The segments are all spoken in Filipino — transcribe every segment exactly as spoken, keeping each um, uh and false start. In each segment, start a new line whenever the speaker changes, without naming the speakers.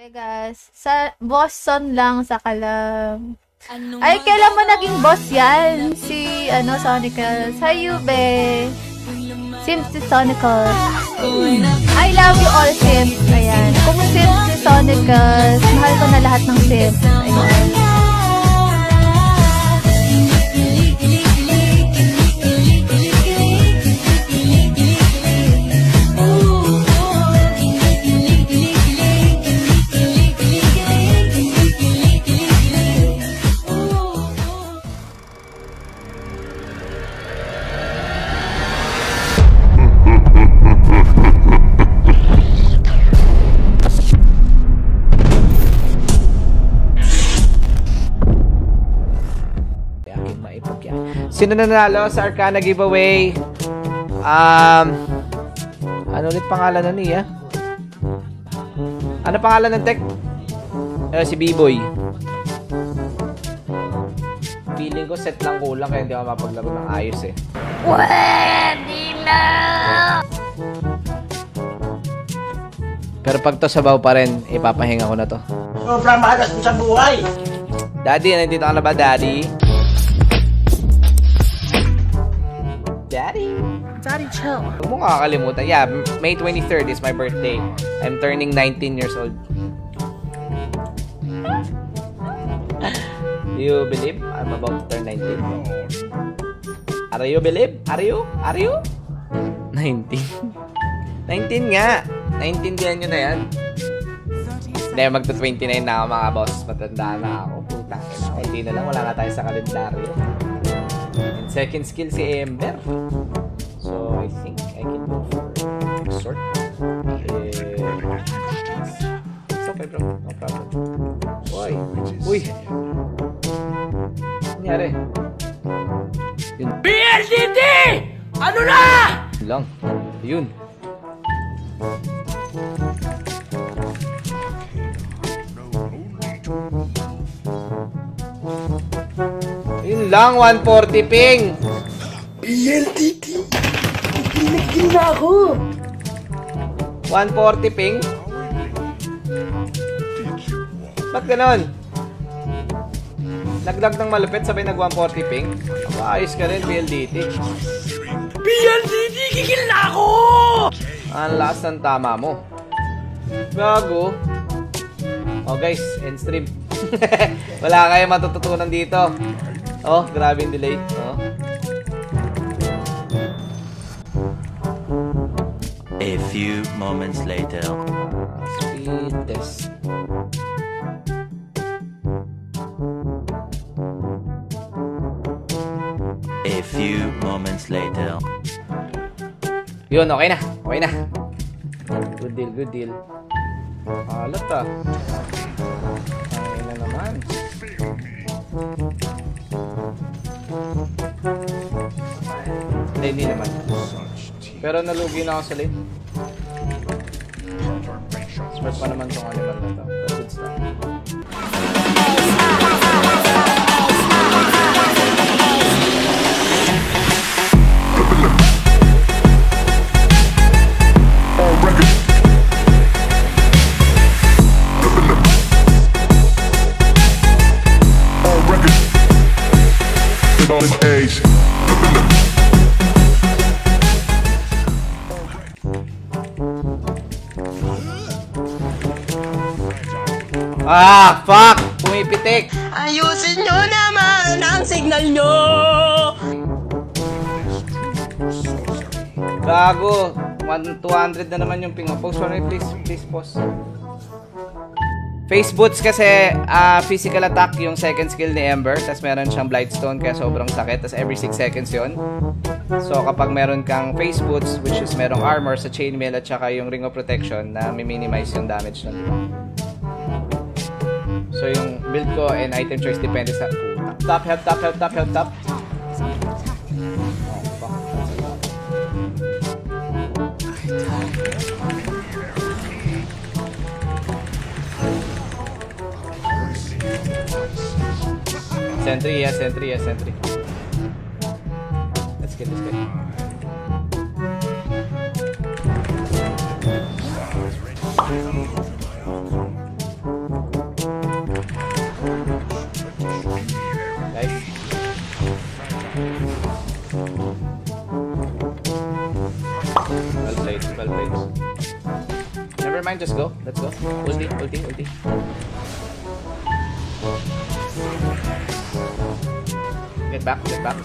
Hey guys, sa Boston lang sa Kalam. Ay, kailan mo naging boss yan? Si, ano, Sonicals. Hi, Yube. Sims si Sonicals. I love you all, Sims. Ayan. Kung Sims si Sonicals, mahal ko na lahat ng Sims. Ayan.
Sino nanalo sa Arcana giveaway? Um, ano ulit pangalan na niya? Ano pangalan ng tech? Eh, si B-Boy. Feeling ko set lang kulang kaya hindi ako mapaglaro ng ayos eh. Pwede na! Pero pag to sabaw pa rin, ipapahinga ko na to.
Sobrang mahalas mo sa buhay!
Daddy, nandito ka na ba, Daddy? Daddy?
Daddy, chill.
Huwag mo kakalimutan. Yeah, May twenty-third is my birthday. I'm turning nineteen years old. Do you believe I'm about to turn nineteen? Are you believe? Are you? Are you? nineteen. nineteen nga. nineteen din nyo na yan. Hindi, magto-twenty-nine na ako mga boss. Matanda na ako. Puta. Hindi na lang. Wala nga tayo sa kalendaryo. And second skill si Ember. So, I think I can go for sort. Eh, it's okay bro. No problem. Uy. Uy. Nangyari? Yun.
B L D T! Ano na?
Yun lang. Yun. Yun lang, one forty ping.
B L D T! Pinagin na ako!
one forty ping? Ba't ganon? Naglag ng malupit, sabay nag one forty ping? Ayos ka rin, B L D T.
B L D T! Kikil na ako!
Ang lakas ng tama mo. Gago. Oh guys, end stream. Wala kayo matututunan dito. Oh, grabe yung delay. Oh.
A few moments later.
Uh, speed test.
A few moments later.
Yun, okay na. Okay na. Good deal, good deal. Alat ah. Okay na naman. Hindi, hindi naman. Pero nalugi na ako sa lane. Smart pa naman tong animal na to. Good stuff. Ah, fuck! Pumipitik!
Ayusin nyo naman ang signal nyo!
Gago! two hundred na naman yung ping. Pause for me, please. Please pause. Face boots kasi uh, physical attack yung second skill ni Ember. Tapos meron siyang Blightstone kaya sobrang sakit. Tapos every six seconds yun. So kapag meron kang face boots, which is merong armor sa chainmail at saka yung ring of protection na mi-minimize yung damage nun. So yung build ko and item choice depende sa top health, top health, top health, top. Oh, fuck. Sentry, yes, sentry, yes, sentry. Let's get this guy. just go. Let's go. Ulti, ulti, ulti. Get back, get back.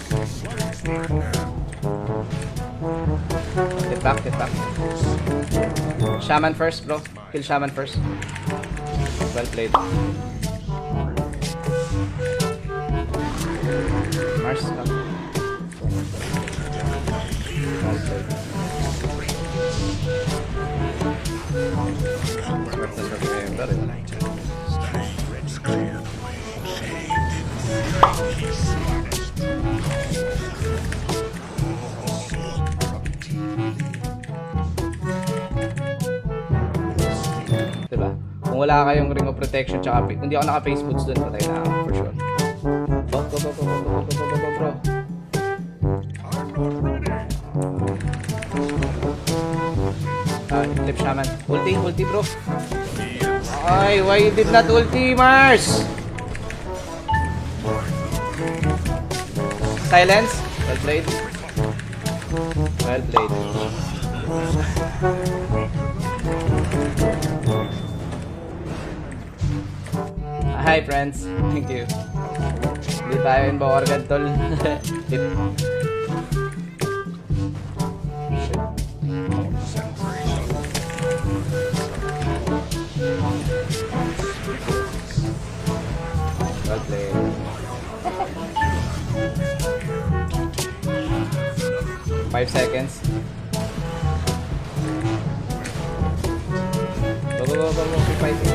Get back, get back. Shaman first, bro. Kill Shaman first. Well played. Mars, come. Well played. Diba? Kung wala kayong ring of protection tsaka hindi ako naka-face boots dun, patay na ako for sure. Go, go, go, go, go, go, go, go, go, bro. Ah, flip Shaman. Ulti, ulti, bro. Ay, why you did not ulti, Mars? Silence. Well played. Well played. Hi, friends. Thank you. Hindi tayo in bawar agad, tol. Tip. Well played. Five seconds. Go, go, go, go, go. Keep fighting.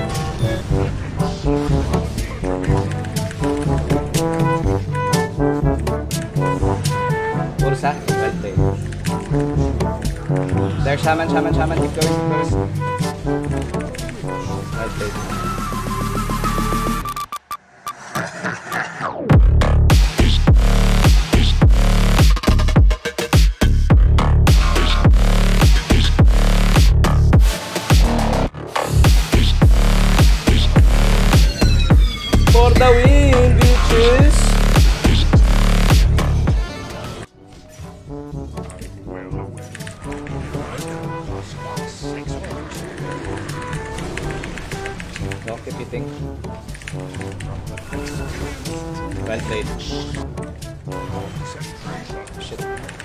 Ursa. Well played. There, Shaman, Shaman, Shaman. Keep going, keep going. Well played. For the win, bitches! No, keep hitting. Well played. Shit.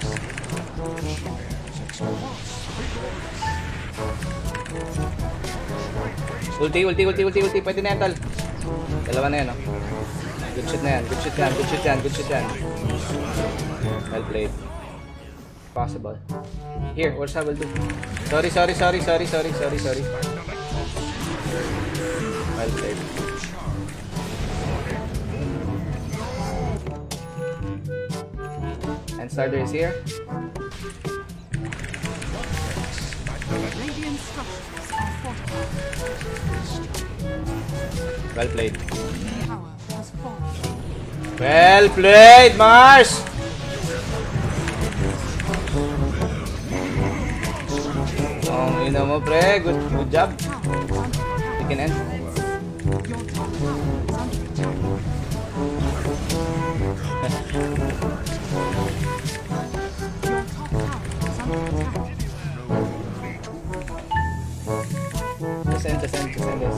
Ulti, ulti, ulti, ulti, ulti. Pwede na yan, tol. Dalawa na yan, oh. Good shit na yan, good shit yan, good shit yan, good shit yan. Well played. Possible. Here, what's I will do? Sorry, sorry, sorry, sorry, sorry, sorry, sorry. Well played. And starter is here. Well played. Well played, Mars! Ang ina mo, pre. Good, good job. You can end. Descend, descend, descend this.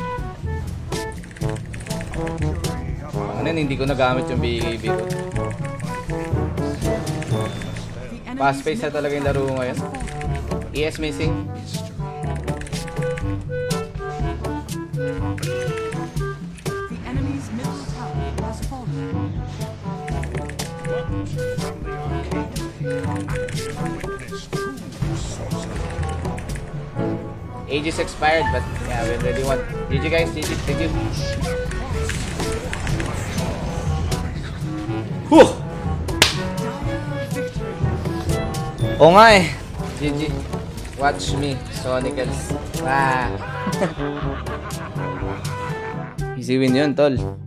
Ano yun, hindi ko nagamit yung B K B ko. Fast pace na talaga yung laro ngayon. E S missing.
The enemy's middle tower has fallen.
Age is expired, but yeah, we really want. G G guys, G G, thank you. Whew! Oo nga eh. G G. Watch me, Sonicals. Ah. Easy win yun, tol.